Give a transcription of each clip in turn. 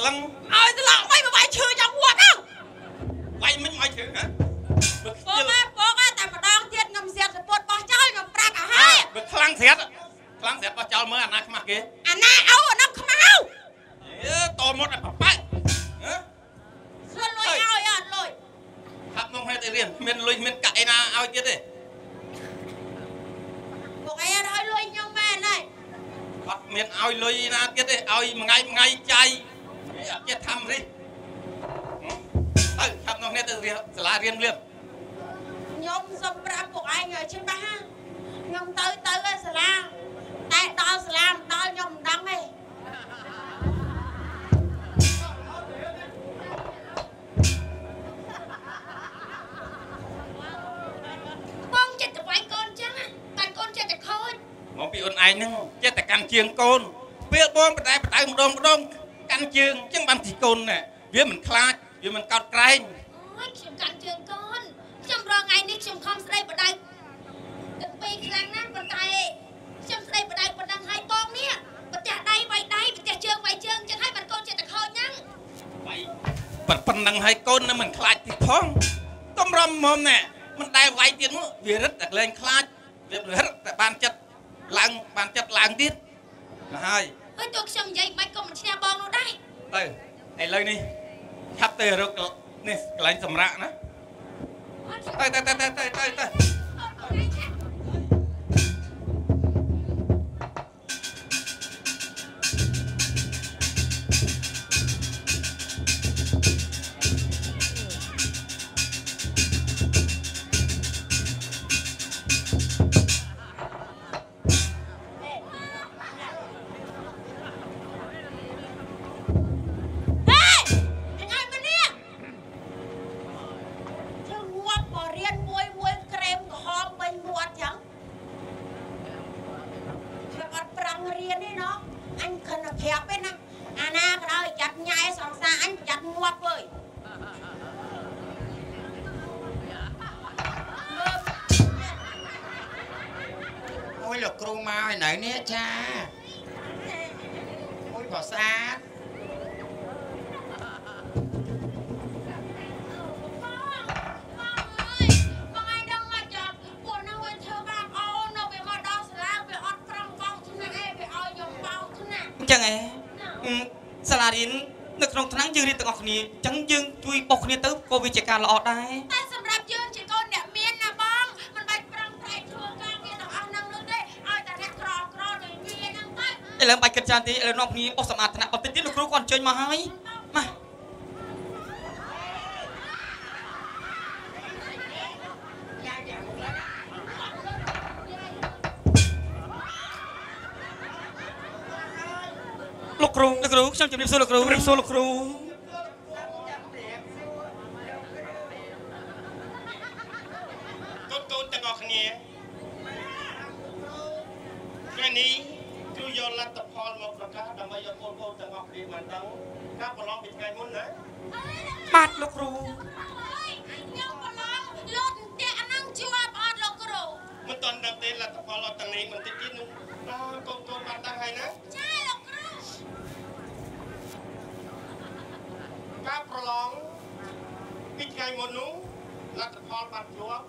ลังเอาตลอดไม่มาใบชื่อจังหวัดเอ้าไว้ไม่ไม่ถึงฮะโป๊ะแต่มาดองเทียนงำเสียสปอร์ตบอลเจ้างำปลากะให้คลังเสียดปะเจ้าเมื่อนักมาเกอันน่าเอาน้ำขมเอาโตหมดอ่ะปะไปส่วนลอยเอาอ่ะลอยครับน้องให้ได้เรียนเมียนลุยเมียนไก่นาเอาเยอะดิบอกไอ้อะไรลอยยังแม่เลยปัดเมียนเอาลุยนาเยอะดิเอาไงใจจะทำดิครับน้องให้ได้เรียนสลาเรียนเรื่องยมสมปราบอกไอ้เงยใช่ไหมฮะยมtới cáiสลามแต่ดาวสลามดาวยมดังไงป้องจะไว้ก่อนจังกันก่อนจะคอยมองปีอ่อนไอ้นึงจะแต่กันเชียงโกนเปี้ยบ้องไปได้มาดองกันเชียงจังบางทีโกนเนี่ยเวียมันคลาดเวียมันกอดไกลខ្ញុំកាន់ជើងកូនខ្ញុំរងថ្ងៃនេះខ្ញុំខំស្ដីបដៅទាំងពីរខ្លាំងណាស់ប៉ុន្តែខ្ញុំស្ដីបដៅប៉ុណ្ណឹងហើយបងនេះប្រទះដៃវាយដៃប្រទះជើងវាយជើងចឹងហើយបានកូនចិត្តតែខូចហ្នឹងប៉ុណ្ណឹងហើយកូននឹងមិនខ្លាចទៀតផងកំរំមុំណែមិនដែលវាយទៀតមកវារឹតតែលែងខ្លាចវារឹតតែបានចិត្តឡើងទៀតហើយទោះខ្ញុំនិយាយមិនក៏មិនឈ្នះបងនោះដែរទៅឥឡូវនេះឆាប់ទៅរកនេះកន្លែងសម្រាប់ណាទៅលោកគ្រូមកឯណៅនេះចាអូយក៏ស្អាតចឹងឯងសាលារៀននៅក្នុងថ្នាក់យើងរៀនទាំងអស់គ្នាចឹងយើងជួយបោះគ្នាទៅក៏វាជាការល្អដែរតែសម្រាប់យើងជាកូនអ្នកមានណាបងមិនបាច់ប្រឹងប្រែងធ្វើការងារទាំងអស់ហ្នឹងនោះទេឲ្យតែអ្នកក្រដូចវាហ្នឹងទៅឥឡូវបាច់គិតច្រើនទេឥឡូវនាំគ្នាបោះសម្អាតថ្នាក់បន្តិចទៀតលោកគ្រូគាត់អញ្ជើញមកហើយមកលោកគ្រូខ្ញុំជំរាបសួរលោកគ្រូជំរាបសួរលោកគ្រូកូនទាំងអស់គ្នាថ្ងៃនេះគ្រូយកលទ្ធផលមកប្រកាសដើម្បីយកកូនទាំងអស់គ្នាបានដឹងការប្រឡងពីថ្ងៃមុនណាបាទលោកគ្រូខ្ញុំប្រឡងលុតតែអានឹងជាប់អត់លោកគ្រូមិនតន់ដឹងទេលទ្ធផលអត់ទាំងនេះបន្តិចទៀតនោះកូនបានដឹងហើយណាចាលោកគ្រូការប្រឡងពីថ្ងៃមុននោះលទ្ធផលបានជាប់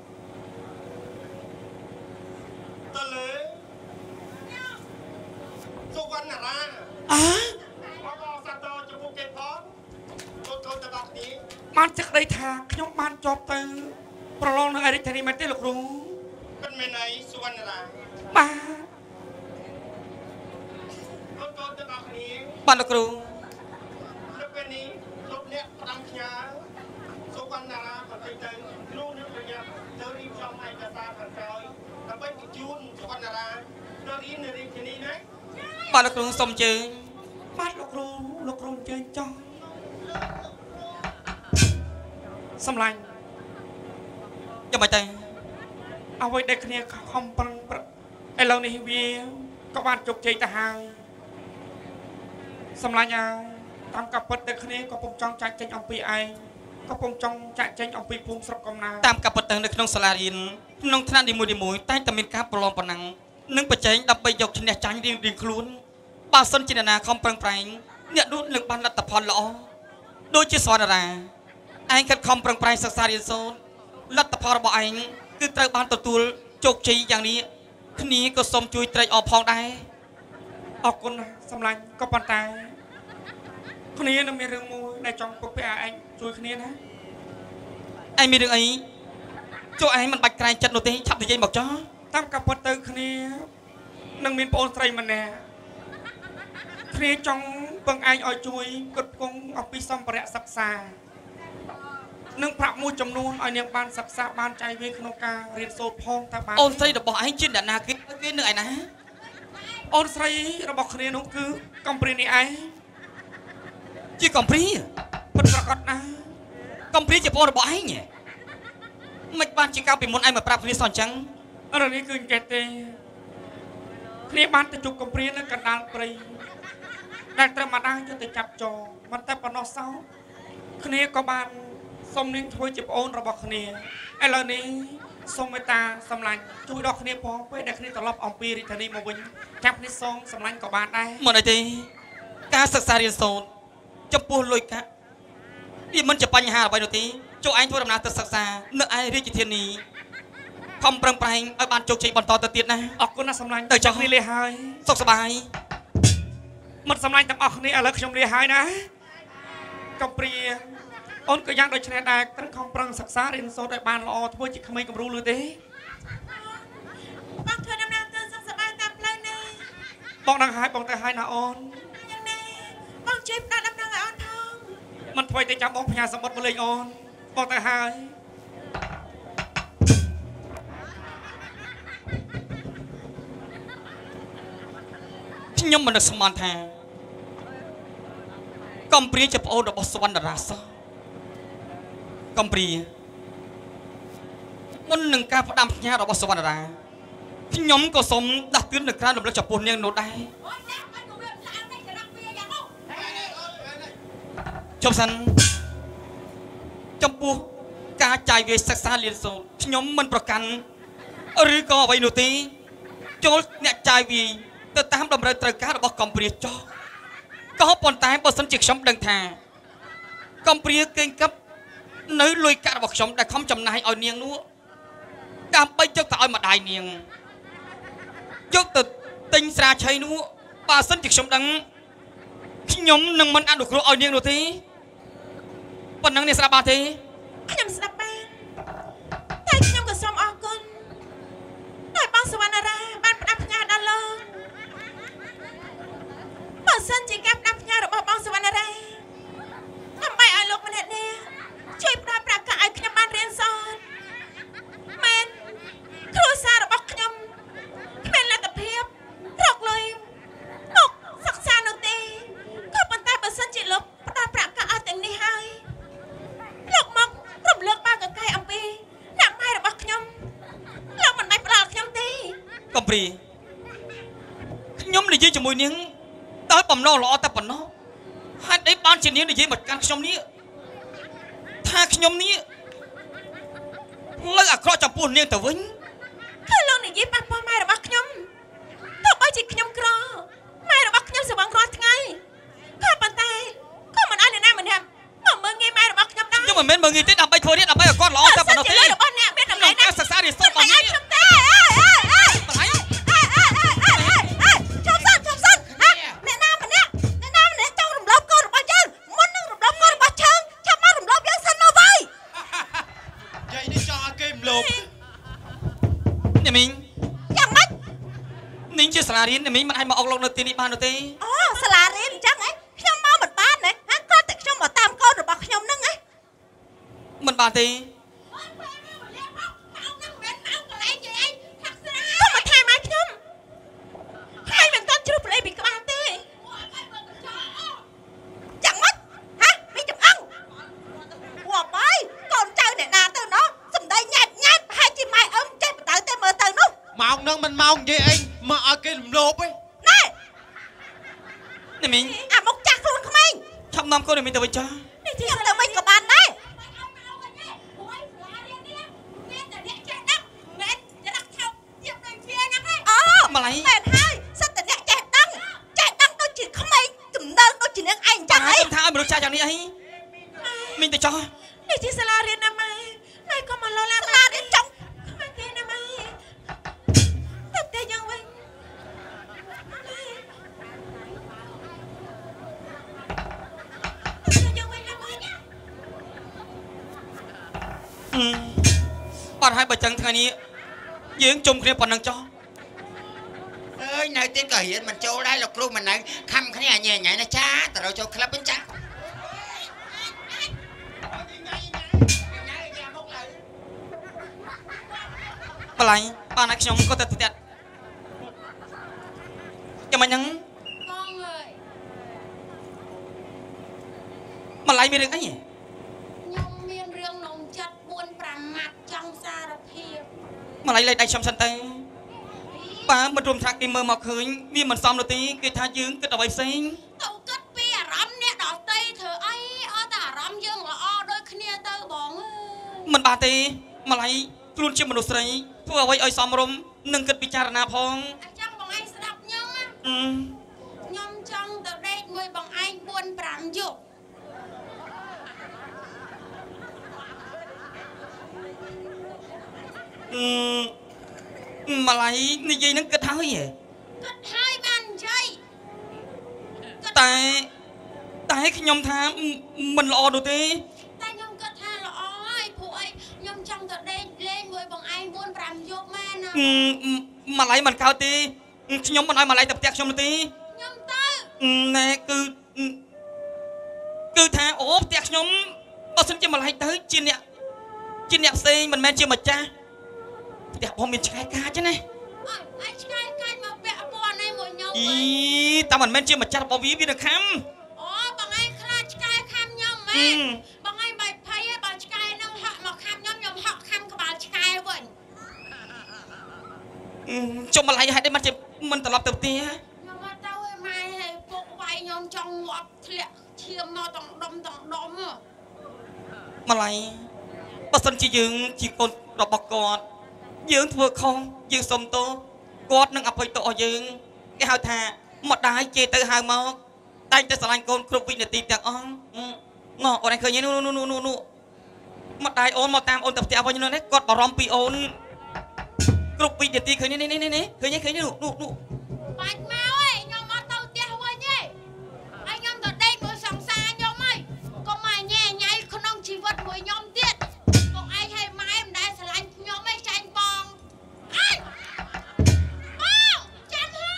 ទៅលើសុវណ្ណារាបងសាទរចំពោះគេផងកូនទាំងអស់គ្នាបានសេចក្តីថាខ្ញុំបានជាប់ទៅប្រឡងនៅអេរិកធានីមែនទេលោកគ្រូមិនមែនអីសុវណ្ណារាបាទកូនទាំងអស់គ្នាបាទលោកគ្រូនៅពេលនេះលោកអ្នកផ្ដាំផ្ញើសុវណ្ណារាបន្តិចទៅគ្រូនឹងប្រញាប់ទៅរៀបចំឯកសារខាងក្រោយដើម្បីបញ្ជូនសុវណ្ណារាទៅរៀននៅរាជធានីណាបាទលោកគ្រូសូមអញ្ជើញបាទលោកគ្រូអញ្ជើញចោះសម្លាញ់ចាំមិនទៅអ្វីដែលគ្នាខំប្រឹងឥឡូវនេះវាក៏បានជោគជ័យទៅហើយសម្លាញ់ហើយតាមកាពិតតែគ្នាក៏ពុំចង់ចាក់ចេញអំពីឯងក៏ពុំចង់ចាក់ចេញអំពីភូមិស្រុកកំណើតតាមកាពិតទៅនៅក្នុងសាលារៀនក្នុងថ្នាក់នីមួយៗតែងតែមានការប្រឡងប៉ុណ្ណឹងនឹងបច្ចេកដើម្បីយកឈ្នះចាញ់រៀងខ្លួនបើសិនជាអ្នកណាខំប្រឹងប្រែងអ្នកនោះនឹងបានលទ្ធផលល្អដូចជាសវណ្ណារាឯងខិតខំប្រឹងប្រែងសិក្សារៀនសូត្រលទ្ធផលរបស់ឯងគឺត្រូវបានទទួលជោគជ័យយ៉ាងនេះគ្នាក៏សូមជួយត្រេកអរផងដែរអរគុណសម្លាញ់ក៏ប៉ុន្តែគ្នានឹងមានរឿងមួយដែលចង់ពុកពាក់ឯងជួយគ្នាណាឯងមានរឿងអីចូលឯងមិនបាច់ក្រែងចិត្តនោះទេឆាប់និយាយមកចោះតាមកាពិតទៅគ្នានឹងមានប្អូនស្រីម្នាក់គ្នាចង់ពឹងឯងឲ្យជួយគិតគង់អំពីសម្ភារៈសិក្សានឹងប្រាក់មួយចំនួនឲ្យនាងបានសិក្សាបានចៃវាក្នុងការរៀនសូត្រផងតើបានអូនស្រីរបស់ឯងជាអ្នកណាគេនឹងឯណាអូនស្រីរបស់គ្នានោះគឺកំព្រានេះឯងជាកំព្រាពិតប្រាកដណាស់កំព្រាជាប្អូនរបស់ឯងមិនបានជាកាលពីមុនឯងមកប្រាប់គ្នាសោះអញ្ចឹងរឿងនេះគឺអញ្ចេះទេគ្នាបានទៅជួបកំព្រានៅកណ្ដាលព្រៃដែលត្រូវម្ដាយយកទៅចាប់ចោលមិនតែប៉ុណ្ណោះសោះគ្នាក៏បានសុំនាងធ្វើជាប្អូនរបស់គ្នាឥឡូវនេះសូមមេត្តាសម្លាញ់ជួយដល់គ្នាផងពេលដែលគ្នាត្រឡប់អំពីរាជធានីមកវិញចាប់គ្នាសូមសម្លាញ់ក៏បានដែរមិនអីទេការសិក្សារៀនសូត្រចំពោះលុយកាក់វាមិនជាបញ្ហាអ្វីនោះទេចូលឯងធ្វើដំណើរទៅសិក្សានៅឯរាជធានីខំប្រឹងប្រែងឲ្យបានជោគជ័យបន្តទៅទៀតណាអរគុណណាសម្លាញ់ទៅចុះគ្នាលាហើយសុខសប្បាយមិត្តសម្លាញ់ទាំងអស់គ្នាឥឡូវខ្ញុំលាហើយណាកំព្រាអូនក៏យ៉ាងដូចនេះដែរត្រូវខំប្រឹងសិក្សារៀនសូត្រឲ្យបានល្អធ្វើជាក្មេងគំរូលឺទេបងធ្វើដំណើរទៅសុខសប្បាយតាមផ្លូវនេះបងដឹងហើយបងទៅហើយណាអូនយ៉ាងនេះបងជួយផ្ដល់ដំណឹងឲ្យអូនផងមិនធ្វើតែចាំបងផ្ញើសម្បត្តិមកលេងអូនបងទៅហើយខ្ញុំមិននឹកស្មានថាកំព្រាជាប្អូនរបស់សវណ្ណរាសោះកំព្រាមុននឹងការផ្ដាំផ្ញើរបស់សវណ្ណរាខ្ញុំក៏សូមដាស់តឿននៅក្រៅរំលឹកចំពោះនាងនោះដែរជប់សិនចំពោះការចាយវាយសិក្សារៀនសូត្រខ្ញុំមិនប្រកាន់ឬក៏អ្វីនោះទេចូលអ្នកចាយវាយទៅតាមតម្រូវត្រូវការរបស់កំព្រាចោះក៏ប៉ុន្តែបើសិនជាខ្ញុំដឹងថាកំព្រាកេងកាប់នៅលុយកាក់របស់ខ្ញុំដែលខំចំណាយឲ្យនាងនោះដើម្បីយកទៅឲ្យម្ដាយនាងយកទៅទិញស្រាឆៃនោះបើសិនជាខ្ញុំដឹងខ្ញុំនឹងមិនអនុគ្រោះឲ្យនាងនោះទេប៉ុណ្ណឹងនេះស្ដាប់បានទេខ្ញុំស្ដាប់បានតែខ្ញុំក៏សូមអរគុណដោយបងសវណ្ណារាបានផ្ដាំផ្ញើដល់លោកបើសិនជាការផ្ដាំផ្ញើរបស់បងសវណ្ណារាដើម្បីឲ្យលោកម្នាក់នេះជួយផ្ដល់ប្រាក់កាសឲ្យខ្ញុំបានរៀនសូត្រមែនគ្រួសាររបស់ខ្ញុំគ្មានលទ្ធភាពរកលុយមកសិក្សានោះទេក៏ប៉ុន្តែបើសិនជាលោកផ្ដល់ប្រាក់កាសឲ្យទាំងនេះហើយលោកមករំលឹកបានកកាយអំពីអ្នកម៉ែរបស់ខ្ញុំលោកមិនបាច់ផ្ដល់ខ្ញុំទេកំព្រាខ្ញុំនិយាយជាមួយនាងដោយបំណងល្អតែប៉ុណ្ណោះហេតុអីបានជានាងនិយាយមកកាន់ខ្ញុំនេះថាខ្ញុំនេះលើអាក្រក់ចំពោះនាងទៅវិញគឺលោកនិយាយប៉ះពាល់ម៉ែរបស់ខ្ញុំទោះបីជាខ្ញុំក្រម៉ែរបស់ខ្ញុំស្វឹងរាល់ថ្ងៃក៏ប៉ុន្តែក៏មិនឲ្យអ្នកណាម្នាក់មកមើងងាយម៉ែរបស់ខ្ញុំដែរខ្ញុំមិនមែនមើងងាយទេដើម្បីធ្វើនេះដើម្បីឲ្យគាត់ល្អតែប៉ុណ្ណោះទេរបស់អ្នកមានតម្លៃណាស់សិក្សារៀនសូត្ររបស់នេះខ្ញុំទេសាលារៀនមីងមិនឲ្យមកអុកលោកនៅទីនេះបានទេអូសាលារៀនអញ្ចឹងហ៎ខ្ញុំមកមិនបានទេហាគាត់តែខ្ញុំមកតាមកូនរបស់ខ្ញុំហ្នឹងហ៎មិនបានទេក៏មកថែម៉ែខ្ញុំហើយមិនតាន់ជ្រុះប្លេពីក្បាលទេចាំមិនហាមីចំអងវ៉ាបាយកូនចៅអ្នកណាទៅណោះសំដីញ៉ែតញ៉ែតប្រហែលជាម៉ែអឹមចេះបដៅតែមើលទៅនោះម៉ោងហ្នឹងមិនម៉ោងនិយាយអីមកឲ្យគេរំលោភឯណែនេះមីងអាមុខចាស់ខ្លួនក្មេងឆាប់នាំកូនមីងទៅវិញចានេះខ្ញុំទៅវិញក៏បានដែរអូម្ល៉េះមែនហើយសិតតែអ្នកចេះដឹងដូចជាក្មេងទំនើងដូចជានាងចាយ៉ាងនេះអីមីងទៅចោះនេះជាសាលារៀនណាម៉ែម៉ែក៏មកលោឡាសាលារៀនចង់ម៉ែទេណាម៉ែទៅតែយ៉ាងវិញបាត់ហើយបើចឹងថ្ងៃនេះយើងជុំគ្នាប៉ុណ្ណឹងចោះអើយនៅទៀតក៏រៀនមិនចូលដែរលោកគ្រូមិននៅខំគ្នាញ៉ៃញ៉ៃណាចាទៅរកចូលក្លឹបវិញចាបលាញ់បានឲ្យខ្ញុំក៏ទៅទៀតចាំមិនហ្នឹងបងអើយបលាញ់មានរឿងអីខ្ញុំមានរឿងនំចិត្ត 4-5 ម៉ាត់ចង់សារភាពបលាញ់លេខដៃខ្ញុំសិនទៅបើមិនរួមថាគេមើលមកឃើញវាមិនសមនោះទេគេថាយើងគិតអ្វីផ្សេងទៅគិតពីអារម្មណ៍អ្នកដទៃធ្វើអីអត់តែអារម្មណ៍យើងល្អដូចគ្នាទៅបងអើយមិនបានទេបលាញ់ខ្លួនជាមនុស្សស្រីធ្វើអ្វីឲ្យសមរម្យនឹងគិតពិចារណាផងអញ្ចឹងបងឯងស្ដាប់ខ្ញុំណាអឺខ្ញុំចង់ទៅដេកមួយបងឯង 4-5 យប់ម្លាយនិយាយនឹងគិតហើយគិតហើយបាននិយាយតែខ្ញុំថាមិនល្អនោះទេតែខ្ញុំគិតថាល្អហើយព្រោះអីខ្ញុំចង់ទៅដេកលេងមួយបងឯង 4-5 យប់មែនណាម្លាយមិនកើតទេខ្ញុំមិនឲ្យម្លាយទៅផ្ទះខ្ញុំនោះទេខ្ញុំទៅណែគឺថាអូផ្ទះខ្ញុំបើសិនជាម្លាយទៅជាអ្នកផ្សេងមិនមែនជាម្ចាស់ផ្ទះបងមានឆ្កែកាចណាអើយឆ្កែកាច់មកពាក់ព័ន្ធនេះមួយខ្ញុំអីវិញតែមិនមែនជាម្ចាស់របស់វានៅខំអូបងឯងខ្លាចឆ្កែខាំខ្ញុំមែនបងឯងមិនភ័យទេបើឆ្កែនឹងហក់មកខាំខ្ញុំហក់ខាំក្បាលឆ្កែវិញចុះម្លាយហេតុអីមិនត្រឡប់ទៅផ្ទះខ្ញុំមកទៅឯម៉ែហើយពុកវាយខ្ញុំចង់ងាប់ធ្លាក់ឈាមមកទាំងដុំម្លាយបើសិនជាយើងជាកូនរបស់គាត់យើងធ្វើខុសយើងសុំទោសគាត់នឹងអភ័យទោសឲ្យយើងគេហៅថាម្ដាយជេរទៅហៅមកតែងតែស្រឡាញ់កូនគ្រប់វិនាទីទាំងអស់ណ៎អូនឯងឃើញទេនោះម្ដាយអូនមកតាមអូនទៅផ្ទះវិញនោះនេះគាត់បារម្ភពីអូនគ្រប់វិនាទីឃើញនេះឃើញនេះនោះបាច់មកឯងខ្ញុំមកទៅផ្ទះវិញឯងហើយខ្ញុំទៅដេកមួយសង្សារខ្ញុំហើយកុំមកញ៉ែញ៉ៃក្នុងជីវិតមួយខ្ញុំទៀតបងឯងឲ្យម៉ែមិនដែលស្រឡាញ់ខ្ញុំឯងចាញ់បងអើយបងចាំហ៎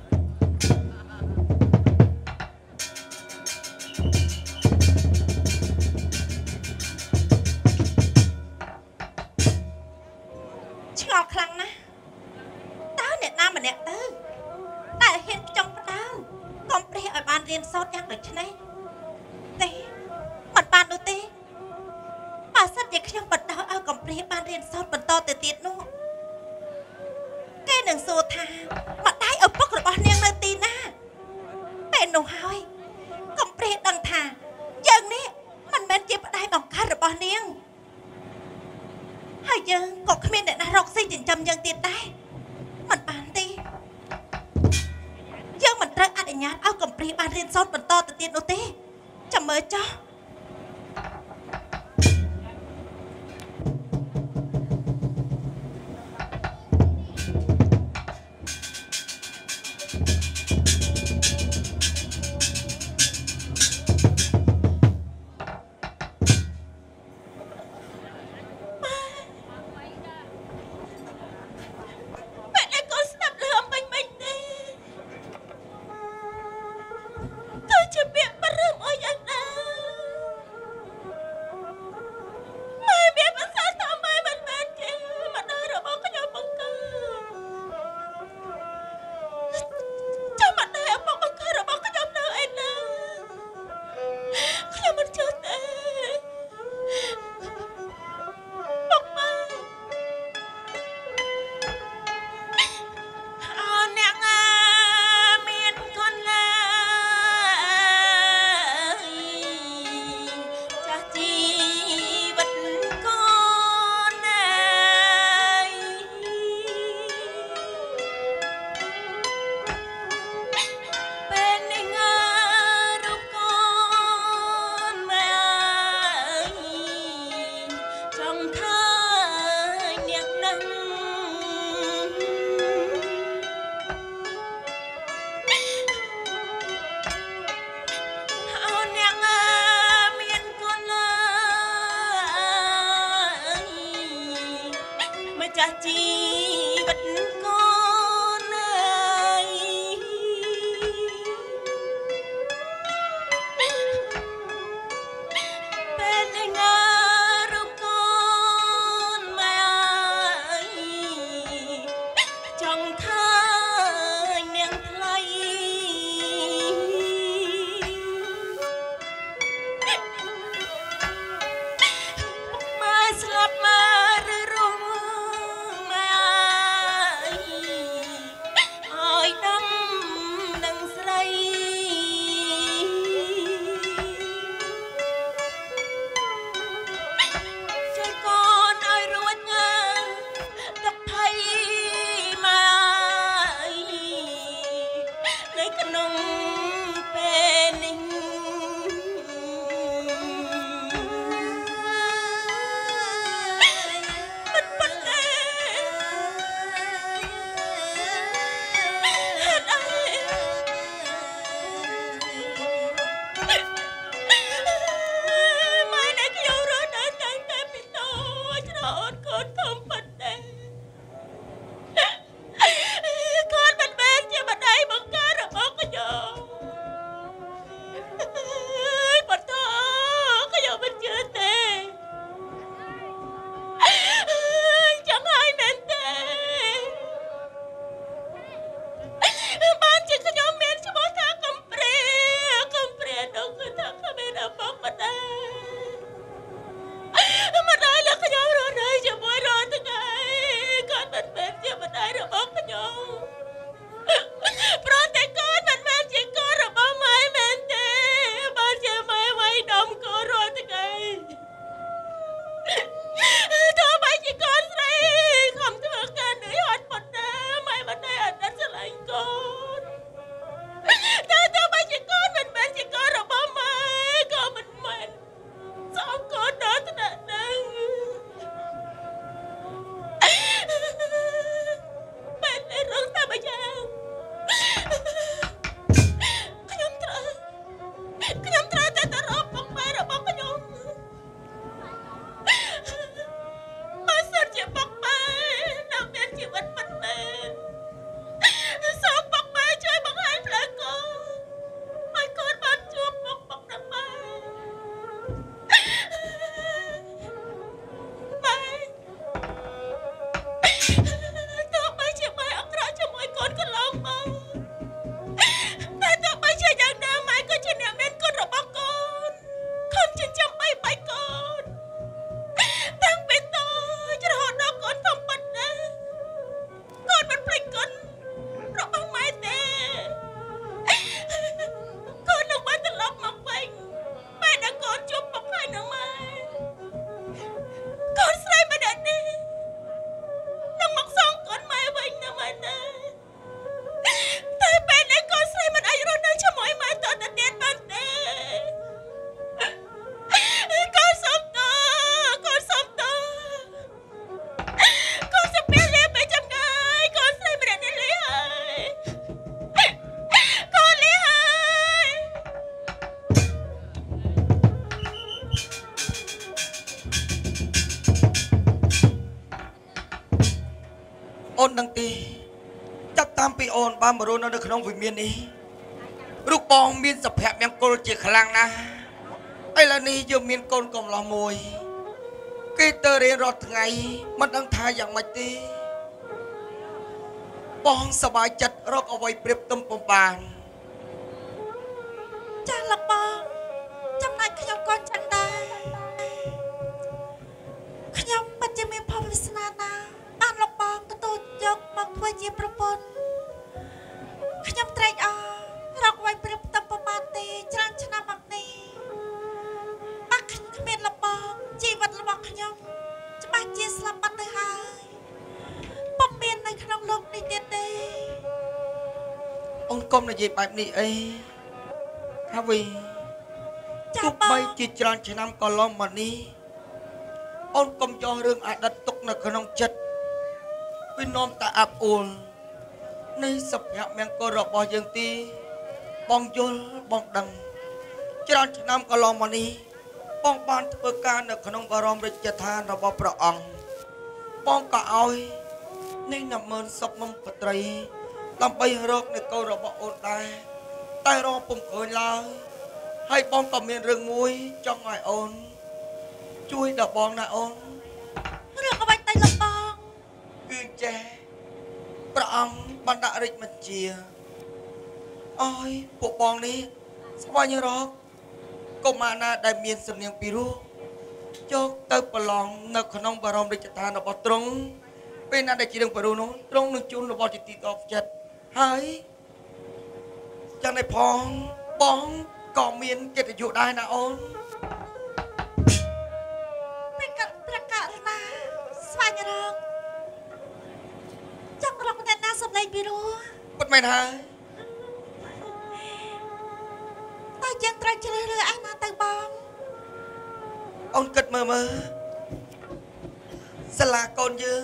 ឆ្ងល់ខ្លាំងណាស់តើអ្នកណាម្នាក់ទៅតែហ៊ានខ្ចង់ផ្ដើមកុំព្រះឲ្យបានរៀនសូត្រយ៉ាងដូចនេះទេមិនបាននោះទេបើសិនជាខ្ញុំបដោឲ្យកុំព្រះបានរៀនសូត្របន្តទៅទៀតនោះគេនឹងសួរថាម្ដាយឪពុករបស់នាងនៅទីណាពេលនោះហើយកុំព្រះដឹងថាយើងនេះមិនមែនជាប្តីបង្កើតរបស់នាងហើយយើងក៏គ្មានអ្នកណារកស៊ីចិញ្ចឹមយើងទៀតដែរមិនបានទេយើងមិនត្រូវអនុញ្ញាតឲ្យកំព្រាបានរៀនសូត្របន្តទៅទៀតនោះទេចាំមើលចុះ ជាពាក្យបរឹមអុយយ៉ាងណាចាប់តាមពីអូនបានមករស់នៅក្នុងវិមាននេះរូបបងមានសភៈមង្គលជាខ្លាំងណាស់ឥឡូវនេះយើងមានកូនកំឡោះមួយគេទៅរៀនរាល់ថ្ងៃមិនដឹងថាយ៉ាងម៉េចទេបងសប្បាយចិត្តរកអ្វីប្រៀបផ្ទឹមបំបានចាស់លោកបងចំណែកខ្ញុំក៏ចឹងដែរខ្ញុំពិតជាមានភ័ព្វវាសនាណាស់បានលោកបងទទួលយកមកធ្វើជាប្រពន្ធខ្ញុំត្រេកអររកអ្វីប្រៀបផ្ទឹមបំបានទេច្រើនឆ្នាំមកនេះបាក់គ្មានលោកបងជីវិតរបស់ខ្ញុំច្បាស់ជាស្លាប់បាត់ទៅហើយពុំមាននៅក្នុងโลกនេះទៀតទេអូនកុំនិយាយបែបនេះអីថាវីទោះបីជាច្រើនឆ្នាំកន្លងមកនេះអូនកុំយករឿងអតីតទុកនៅក្នុងចិត្តវានាំតែអាប់អួលនៃសភៈមង្គលរបស់យើងទីបងយល់បងដឹងច្រើនឆ្នាំកន្លងមកនេះបងបានធ្វើការនៅក្នុងបរមរាជដ្ឋានរបស់ព្រះអង្គបងក៏ឲ្យនេះ100,000សពមុំពត្រីដើម្បីរកនៅកូនរបស់អូនដែរតែរកពុំឃើញឡើយហើយបងក៏មានរឿងមួយចង់ឲ្យអូនជួយដល់បងណាអូនរឿងអ្វីទៅលោកបងគឺចេះព្រះអង្គបានដាក់រាជបញ្ជាអើយពួកបងនេះស្វែងរកកុមារណាដែលមានសំនៀងពីរោះយកទៅប្រឡងនៅក្នុងបរមរាជដ្ឋានរបស់ទ្រង់ពេលណាដែលជារឿងពីរោះនោះទ្រង់នឹងជូនរបស់ជាទីតបចិត្តហើយយ៉ាងនេះផងបងក៏មានកិត្តិយសដែរណាអូនប្រកាសណាស្វែងរកចង់រកតែណាសំឡេងពីរោះពិតមែនហើយតែយើងត្រូវជ្រើសរើសឯណាទៅបងអូនគិតមើលសាលាកូនយើង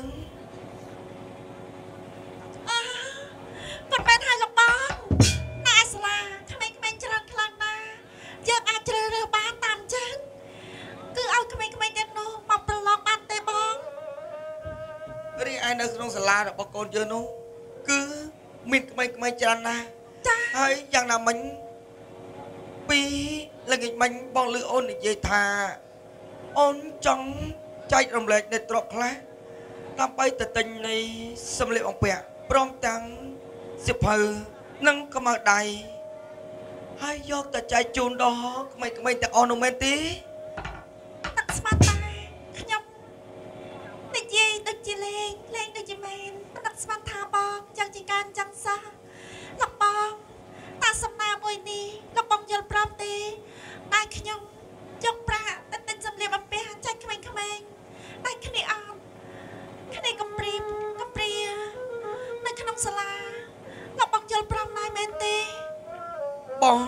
ប៉ុន្តែហើយលោកបងណាសាលាក្មេងៗច្រើនខ្លាំងណាស់យើងអាចជ្រើសរើសបានតាមចឹងគឺឲ្យក្មេងៗទាំងនោះមកប្រឡងបានទេបងរីឯនៅក្នុងសាលារបស់កូនយើងនោះគឺមានក្មេងៗច្រើនណាស់ចាហើយយ៉ាងណាមិញពីល្ងាចមិញបងឮអូននិយាយថាអូនចង់ចែករំលែកនៃទ្រព្យខ្លះដើម្បីទៅទិញនៃសម្លៀកបំពាក់ព្រមទាំងសិភៅនិងកម្ៅដៃហើយយកទៅចែកជូនដល់ក្មេងៗទាំងអស់នោះមែនទេទឹកស្មាត់តែខ្ញុំនិយាយដូចជាលេងដូចជាមែនទឹកស្មាត់ថាបងយ៉ាងជាការចាំសោះលោកបងតាសំណាមួយនេះលោកបងយល់ប្រាប់ទេតែខ្ញុំយកប្រាក់ទៅទិញសម្លៀកបំពាក់ចែកក្មេងៗតែគ្នាអត់គ្នាកំព្រានៅក្នុងសាលាលោកបងយល់ប្រាប់ដែរមែនទេបង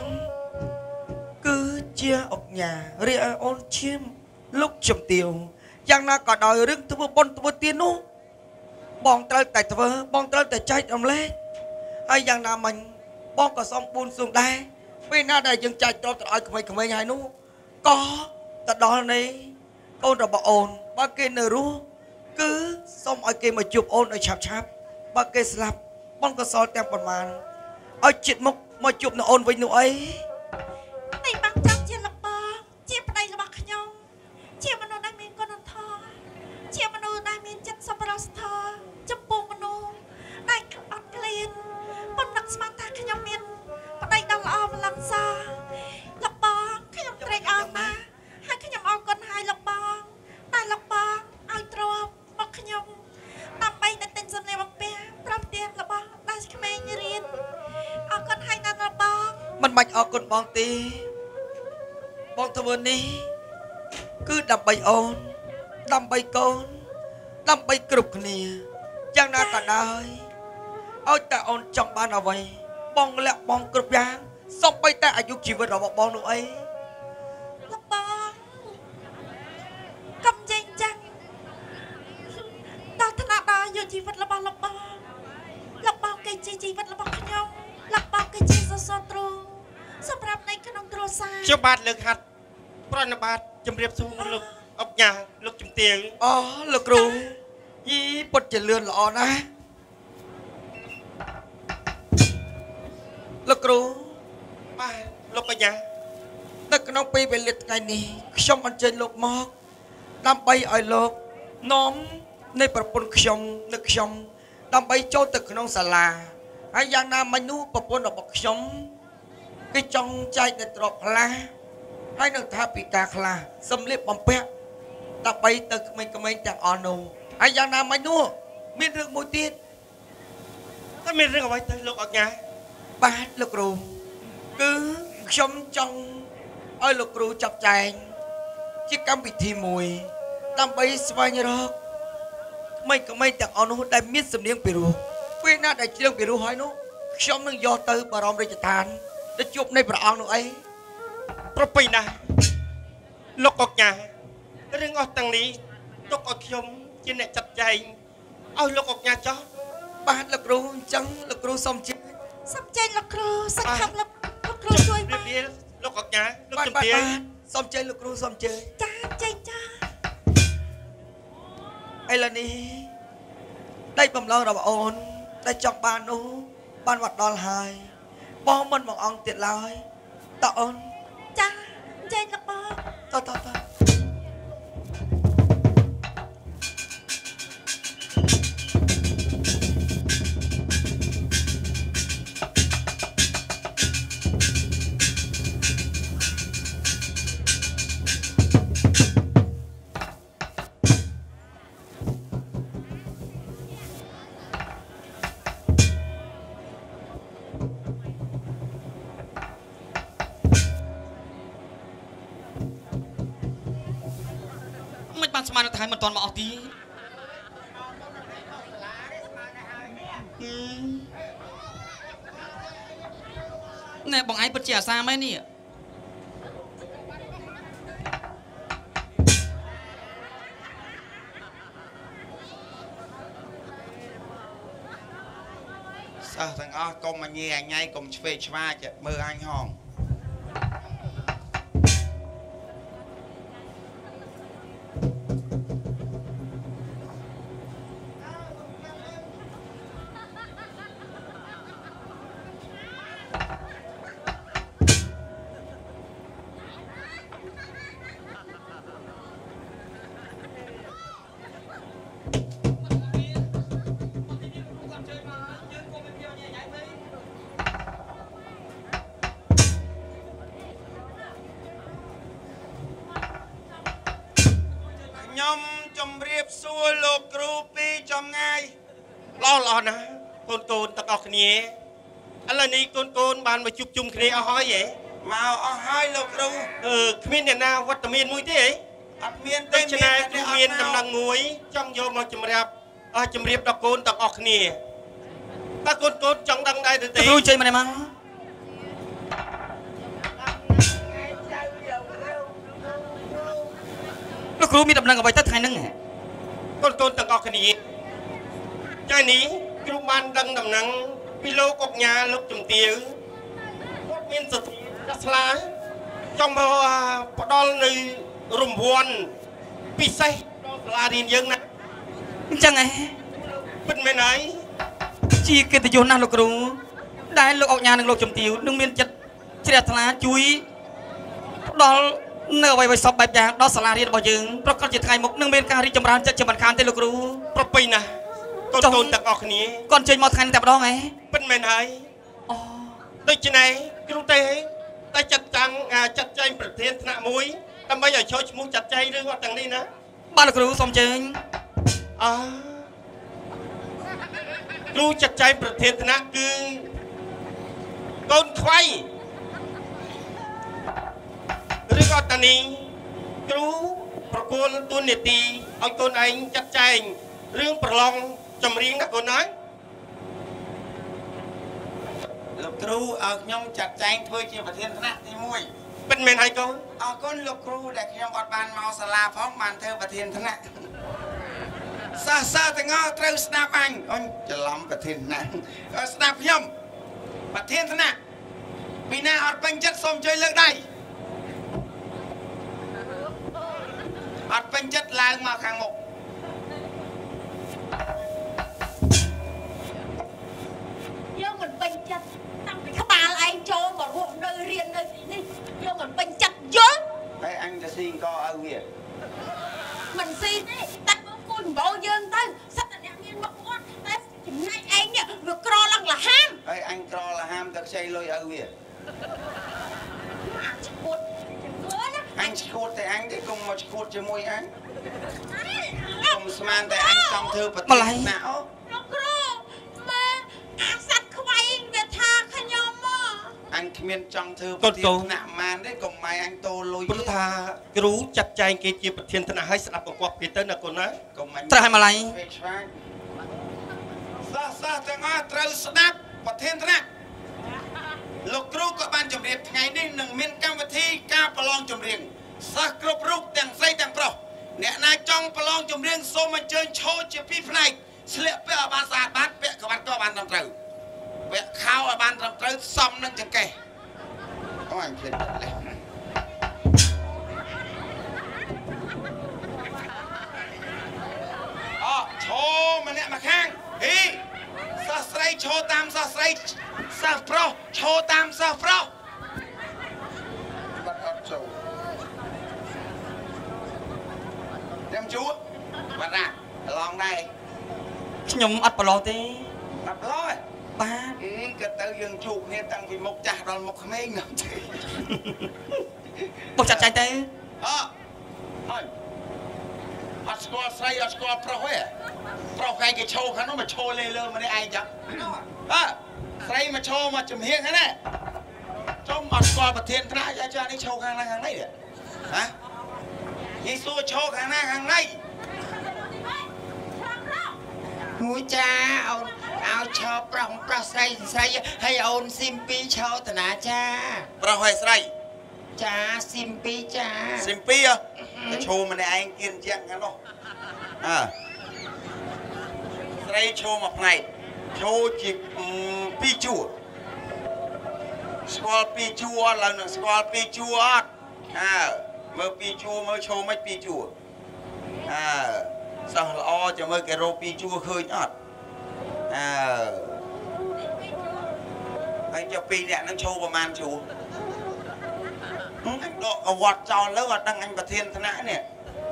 គឺជាអុកញ៉ារីឯអូនឈាមលោកជំទាវយ៉ាងណាក៏ដោយរឿងធ្វើបុណ្យធ្វើទាននោះបងត្រូវតែធ្វើបងត្រូវតែចែករំលែកហើយយ៉ាងណាមិញបងក៏សុំបួនសួងដែរពេលណាដែលយើងចែកទ្រព្យទៅឲ្យក្មេងៗហើយនោះក៏ទៅដល់នៃកូនរបស់អូនបើគេនៅរស់គឺសុំឲ្យគេមកជួបអូនឲ្យឆាប់បើគេស្លាប់បងក៏សល់ទាំងប៉ុន្មានឲ្យជាតិមុខមកជួបនៅអូនវិញនោះអីតែបងចង់ជាលោកបងជាប្តីរបស់ខ្ញុំជាមនុស្សដែលមានគុណធម៌ជាមនុស្សដែលមានចិត្តសប្បុរសធម៌ចំពោះមនុស្សដែលអត់ក្លៀនប៉ុន្តែស្មានថាខ្ញុំមានប្តីដ៏ល្អម្លឹងសលោកបងខ្ញុំត្រេកអរណាស់ហើយខ្ញុំអរគុណហើយលោកបងតែលោកបងឲ្យទ្រព្យមកខ្ញុំដើម្បីតែទិញសម្លៀកបំពាក់ប្រាប់ទៀតរបស់ដែលក្មេងរៀនអរគុណហើយណាស់លោកបងមិនបាច់អរគុណបងទេបងធ្វើនេះគឺដើម្បីអូនដើម្បីកូនដើម្បីគ្រប់គ្នាយ៉ាងណាក៏ដោយឲ្យតែអូនចង់បានអ្វីបងលាក់បងគ្រប់យ៉ាងសូម្បីតែអាយុជីវិតរបស់បងនោះអីលោកបងកុំចេញចាស់ដល់ថ្នាក់ដល់អាយុជីវិតរបស់លោកបងគឺជាជីវិតរបស់ខ្ញុំលោកបងគឺជាសសរទ្រូងសម្រាប់នៅក្នុងគ្រួសារខ្ញុំបាទលើកហាត់ប្រណិប័តជំរាបសួរលោកអុកញ៉ាលោកជំទាវអូលោកគ្រូយីពុតជាលឿនល្អណាស់ញ៉ានៅក្នុងពេលវេលាថ្ងៃនេះខ្ញុំអញ្ជើញលោកមកដើម្បីឲ្យលោកនាំនៃប្រពន្ធខ្ញុំនឹកខ្ញុំដើម្បីចូលទៅក្នុងសាលាហើយយ៉ាងណាមិញនោះប្រពន្ធរបស់ខ្ញុំគេចង់ចែកនៅទ្រព្យខ្លះហើយនឹងថាពិការខ្លះសម្លៀកបំពាក់ដើម្បីទៅក្មេងៗទាំងអស់នោះហើយយ៉ាងណាមិញនោះមានរឿងមួយទៀតតែមានរឿងអ្វីទៅលោកអញ្ញាបាទលោកគ្រូគឺខ្ញុំចង់ឲ្យលោកគ្រូចាប់ចែងជាកម្មវិធីមួយដើម្បីស្វែងរកក្មេងៗទាំងអស់នោះដែលមានសំនៀងពីរោះពេលណាដែលច្រៀងពីរោះហើយនោះខ្ញុំនឹងយកទៅបរមរាជដ្ឋានទៅជួបនៃព្រះអង្គនោះអីប្រពៃណាស់លោកអញ្ញារឿងអស់ទាំងនេះទុកឲ្យខ្ញុំជាអ្នកចាត់ចែងឲ្យលោកអញ្ញាចោះបាទលោកគ្រូអញ្ចឹងលោកគ្រូសូមជឿសុំចេញលោកគ្រូសង្ឃឹមលោកគ្រូជួយរៀបរៀងលោកអញ្ញាលោកបាទជំបាទទាវសូមជឿលោកគ្រូសូមជឿចាចេញចាឥឡូវនេះដៃបំឡងរបស់អូនដែលចង់បាននោះបានវត្តដល់ហើយបងមិនមកអង្គទៀតឡើយតើអូនចាចេញលោកបងតមិនបានស្មានថាមិនទាន់មកអស់ទីណែបងឯងពិតជាអាសាមែននេះសិស្សទាំងអស់កុំញ៉ៃអញ៉ៃកុំឆ្វេងឆ្វាចមើលអញហងខ្ញុំជំរាបសួរលោកគ្រូពីចម្ងាយល្អណាស់កូនទាំងអស់គ្នាឥឡូវនេះកូនបានមកជួបជុំគ្នាអស់ហើយហ៎មកអស់ហើយលោកគ្រូគ្មានអ្នកណាវត្តមានមួយទេហ៎អត់មានទេឆ្នៃគ្រូមានដំណឹងមួយចង់យកមកជំរាបដល់កូនទាំងអស់គ្នាតើកូនចង់ដឹងដែរទេគ្រូចេញមកនេះមកលោកគ្រូមានដំណឹងអ្វីទៅថ្ងៃហ្នឹងកូនទាំងអស់គ្នាថ្ងៃនេះគ្រូបានដឹងដំណឹងពីលោកអុកញ៉ាលោកជំទាវគាត់មានសទ្ធាដ៏ស្លាចង់មកផ្ដល់នៅរង្វាន់ពិសេសដល់សាលារៀនយើងណាអញ្ចឹងឯងពិតមែនហើយជាកិត្តិយសណាស់លោកគ្រូដែលលោកអុកញ៉ានិងលោកជំទាវនឹងមានចិត្តជ្រះថ្លាជួយផ្ដល់នៅអ្វីៗសពបែបយ៉ាងដល់សាលារៀនរបស់យើងប្រកាសជាថ្ងៃមុខនឹងមានការរីកចម្រើនចិត្តជាមិនខានទេលោកគ្រូប្រពៃណាស់កូនទាំងអស់គ្នាគាត់ចេញមកថ្ងៃនេះតែម្ដងឯងពិតមែនហើយអូដូច្នេះគ្រូទេតែចាត់ចែងប្រធានថ្នាក់មួយដើម្បីឲ្យចូលឈ្មោះចាត់ចែងរឿងអត់ទាំងនេះណាបាទលោកគ្រូសូមអញ្ជើញគ្រូចាត់ចែងប្រធានថ្នាក់គឺកូនខ្វៃឬក៏តានីគ្រូប្រគល់ទូនីតិឲ្យកូនឯងចាត់ចែងរឿងប្រឡងចម្រៀងណាកូនណាលោកគ្រូឲ្យខ្ញុំចាត់ចែងធ្វើជាប្រធានថ្នាក់ទី1 ពិតមែនហើយកូនអរគុណលោកគ្រូដែលខ្ញុំអត់បានមកសាលាផងបានធ្វើប្រធានថ្នាក់សិស្សទាំងអស់ត្រូវស្ដាប់អញច្រឡំប្រធានថ្នាក់ស្ដាប់ខ្ញុំប្រធានថ្នាក់ពីណាអត់ពេញចិត្តសូមជួយលើកដៃអត់ពេញចិត្តឡើងមកខាងមុខយើងមិនពេញចិត្តតាំងពីក្បាលឯងចូលមករួមនៅរៀននៅទីនេះក៏ឲ្យវា mình xì thế tắt bóng cùi bộ dương tới sao tận em nhiên bóng con tới chừng ngay anh nhỉ vừa cro lăng là ham ហើយអញក្រលហាមទៅខ្ចីលុយឲ្យវា cột hứa đó អញឈួតតែអញទេកុំមកឈួតជាមួយអញកុំស្មានតែអញចង់ធ្វើប្រទេសណាអូ nó cro mà sắt khoai về tha khăn nhom mà អញគ្មានចង់ធ្វើប្រទេសណាម៉ានទេកុំម៉ែអញតូលុយព្រោះថាគ្រូចាត់ចែងគេជាប្រធានថ្នាក់ឲ្យស្ដាប់បង្គាប់គេទៅណាកូនណាកុំអញត្រាស់ឲ្យម្លាយសាសទាំងអស់ត្រូវស្ដាប់ប្រធានថ្នាក់លោកគ្រូក៏បានជម្រាបថ្ងៃនេះនឹងមានកម្មវិធីការប្រឡងចម្រៀងសិស្សគ្រប់រូបទាំងស្រីទាំងប្រុសអ្នកណាចង់ប្រឡងចម្រៀងសូមអញ្ជើញឈរជាពីរផ្នែកស្លៀកពាក់ឲ្យបានស្អាតបាតពាក់ក្បាត់ក៏បានត្រឹមត្រូវពាក់ខោឲ្យបានត្រឹមត្រូវសមនឹងចង្កេះអូអញភ្លេចលេះអូឈរម្នាក់មកខាងហីសិស្សស្រីឈរតាមសិស្សស្រីសិស្សប្រុសឈរតាមសិស្សប្រុសបាត់អត់ចូលចាំជួបាត់ណាប្រឡងដែរខ្ញុំអត់ប្រឡងទេបាត់ប្រឡងហ៎បាទអីក៏ទៅយើងជួបគ្នាតាំងពីមុខចាស់ដល់មុខក្មេងហ្នឹងពុកចាត់ចែងទៅហើយអត់ស្គាល់ស្រីអត់ស្គាល់ប្រុសទេប្រុសឯងគេឈោខាងនោះមកឈោលេលើម្នាក់ឯងចឹងស្រីមកឈោមកចំហៀងហ្នឹងណាចុំអត់ស្គាល់ប្រធានថ្នាក់អាចារ្យនេះឈោខាងណាខាងនេះហ៎យីសួរឈោខាងណាខាងនេះមួយចាអូនឲ្យឈោប្រុសប្រុសស្រីស្រីហើយអូនស៊ីមពីឈោតាណាចាប្រុសហើយស្រីចាស៊ីមពីចាស៊ីមពីទៅឈោម្នាក់ឯងគៀនជាងខាងនោះស្រីឈោមកផ្នែកឈោជាពីរជួរស្គាល់ពីរជួរឡើងនឹងស្គាល់ពីរជួរអត់មើលពីរជួរមើលឈោមិនពីរជួរសោះល្អចាំមើលគេរកពីរជួរឃើញអត់ហើយចុះពីរអ្នកនឹងឈោប្រហែលជួរអញដកកវត្តចោលលើអត់ដឹងអញប្រធានថ្នាក់នេះ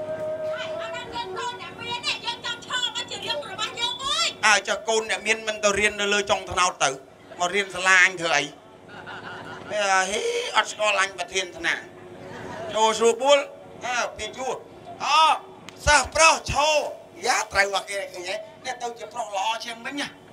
ចុះកូនអ្នកមានមិនទៅរៀននៅលើចុងថ្នោតទៅមករៀនសាលាអញធ្វើអីហេអត់ស្គាល់អញប្រធានថ្នាក់ចូលស្រួលបួលពីជួសិស្សប្រុសឈោយ៉ាត្រូវមកគេឃើញហ៎អ្នកទៅជាប្រុសល្អជាងមិញណា